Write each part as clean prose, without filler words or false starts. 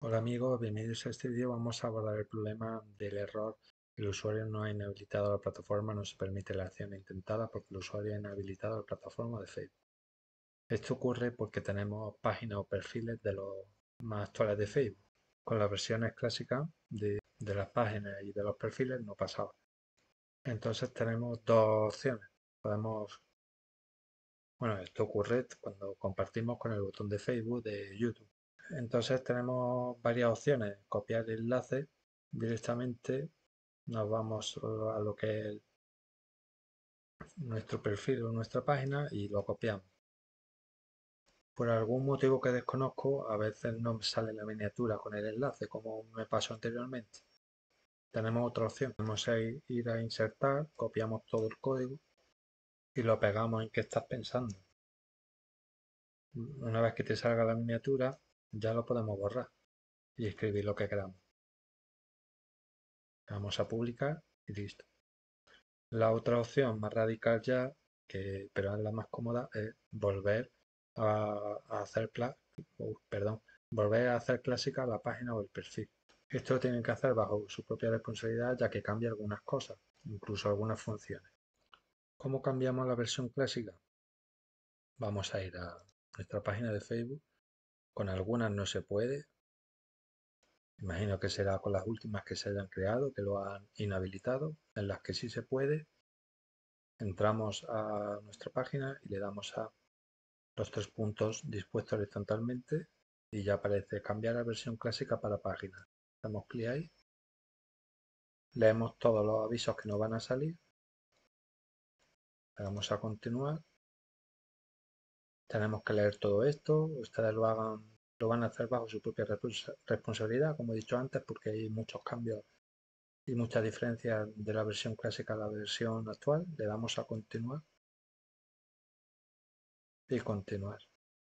Hola amigos, bienvenidos a este vídeo. Vamos a abordar el problema del error. El usuario no ha inhabilitado la plataforma, no se permite la acción intentada porque el usuario ha inhabilitado la plataforma de Facebook. Esto ocurre porque tenemos páginas o perfiles de los más actuales de Facebook. Con las versiones clásicas de las páginas y de los perfiles no pasaba. Entonces tenemos dos opciones. Esto ocurre cuando compartimos con el botón de Facebook de YouTube. Entonces tenemos varias opciones. Copiar el enlace directamente, nos vamos a lo que es nuestro perfil o nuestra página y lo copiamos. Por algún motivo que desconozco, a veces no me sale la miniatura con el enlace, como me pasó anteriormente. Tenemos otra opción. Podemos ir a insertar, copiamos todo el código y lo pegamos en que estás pensando. Una vez que te salga la miniatura, ya lo podemos borrar y escribir lo que queramos. Vamos a publicar y listo. La otra opción más radical ya, pero es la más cómoda, es volver a hacer volver a hacer clásica la página o el perfil. Esto lo tienen que hacer bajo su propia responsabilidad, ya que cambia algunas cosas, incluso algunas funciones. ¿Cómo cambiamos la versión clásica? Vamos a ir a nuestra página de Facebook. Con algunas no se puede. Imagino que será con las últimas que se hayan creado, que lo han inhabilitado. En las que sí se puede, entramos a nuestra página y le damos a los tres puntos dispuestos horizontalmente y ya aparece cambiar a versión clásica para página. Damos clic ahí, leemos todos los avisos que nos van a salir, le damos a continuar. Tenemos que leer todo esto, ustedes lo van a hacer bajo su propia responsabilidad, como he dicho antes, porque hay muchos cambios y muchas diferencias de la versión clásica a la versión actual. Le damos a continuar y continuar.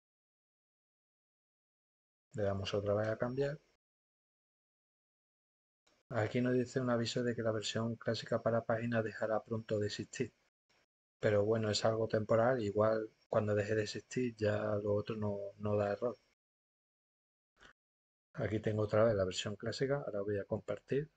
Le damos otra vez a cambiar. Aquí nos dice un aviso de que la versión clásica para páginas dejará pronto de existir. Pero bueno, es algo temporal, igual cuando deje de existir ya lo otro no da error. Aquí tengo otra vez la versión clásica, ahora voy a compartir.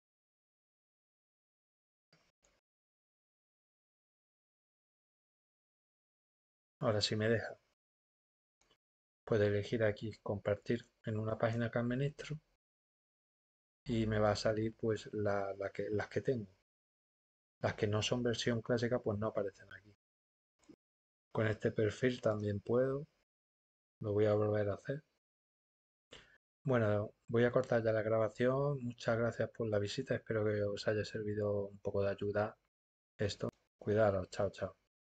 Ahora sí me deja. Puedo elegir aquí compartir en una página que administro y me va a salir pues las que tengo. Las que no son versión clásica pues no aparecen aquí. Con este perfil también puedo, lo voy a volver a hacer. Bueno, voy a cortar ya la grabación. Muchas gracias por la visita. Espero que os haya servido un poco de ayuda esto. Cuidaros. Chao, chao.